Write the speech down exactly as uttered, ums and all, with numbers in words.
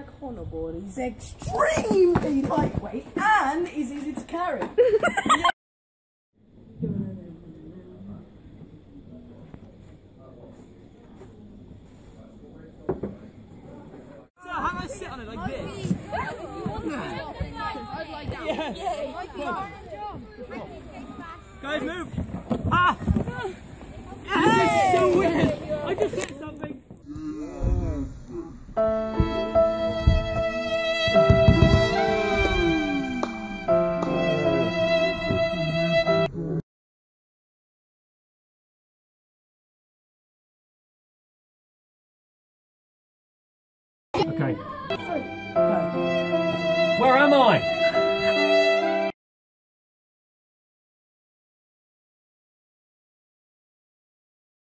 Fatyak hoverboard is extremely lightweight and is easy to carry. So how do I sit on it like this? I'd like that. Yes. Yeah. Guys, move! Ah! This is so weird! I just hit something! Okay. Where am I?